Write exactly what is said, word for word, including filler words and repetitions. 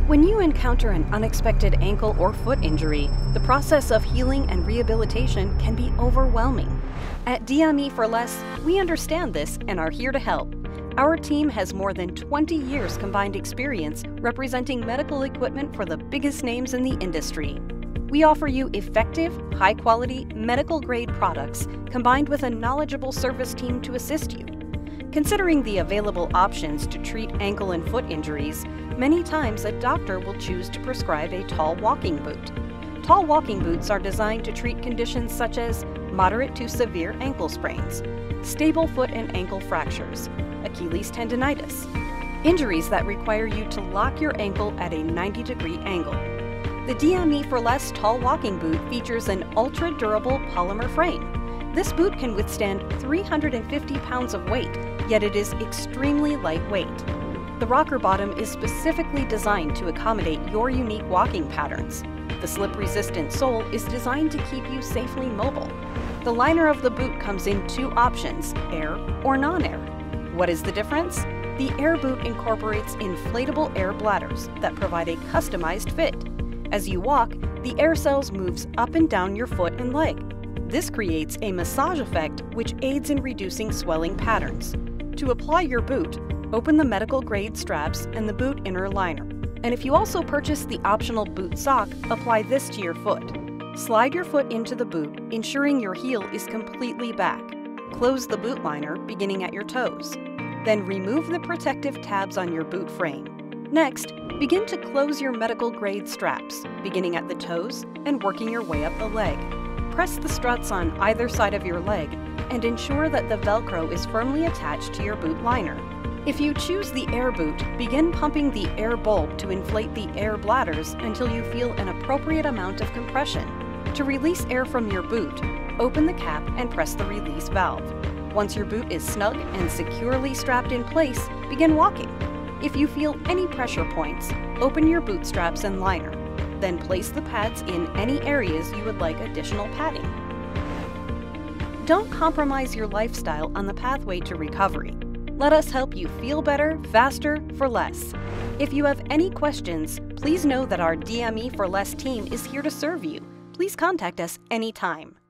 When you encounter an unexpected ankle or foot injury, the process of healing and rehabilitation can be overwhelming. At D M E for Less, we understand this and are here to help. Our team has more than twenty years combined experience representing medical equipment for the biggest names in the industry. We offer you effective, high-quality, medical-grade products combined with a knowledgeable service team to assist you. Considering the available options to treat ankle and foot injuries, many times a doctor will choose to prescribe a tall walking boot. Tall walking boots are designed to treat conditions such as moderate to severe ankle sprains, stable foot and ankle fractures, Achilles tendonitis, injuries that require you to lock your ankle at a ninety degree angle. The D M E for Less tall walking boot features an ultra-durable polymer frame. This boot can withstand three hundred fifty pounds of weight, yet it is extremely lightweight. The rocker bottom is specifically designed to accommodate your unique walking patterns. The slip-resistant sole is designed to keep you safely mobile. The liner of the boot comes in two options, air or non-air. What is the difference? The air boot incorporates inflatable air bladders that provide a customized fit. As you walk, the air cells moves up and down your foot and leg. This creates a massage effect which aids in reducing swelling patterns. To apply your boot, open the medical-grade straps and the boot inner liner. And if you also purchase the optional boot sock, apply this to your foot. Slide your foot into the boot, ensuring your heel is completely back. Close the boot liner, beginning at your toes. Then remove the protective tabs on your boot frame. Next, begin to close your medical-grade straps, beginning at the toes and working your way up the leg. Press the struts on either side of your leg and ensure that the Velcro is firmly attached to your boot liner. If you choose the air boot, begin pumping the air bulb to inflate the air bladders until you feel an appropriate amount of compression. To release air from your boot, open the cap and press the release valve. Once your boot is snug and securely strapped in place, begin walking. If you feel any pressure points, open your boot straps and liner. Then place the pads in any areas you would like additional padding. Don't compromise your lifestyle on the pathway to recovery. Let us help you feel better, faster, for less. If you have any questions, please know that our D M E for Less team is here to serve you. Please contact us anytime.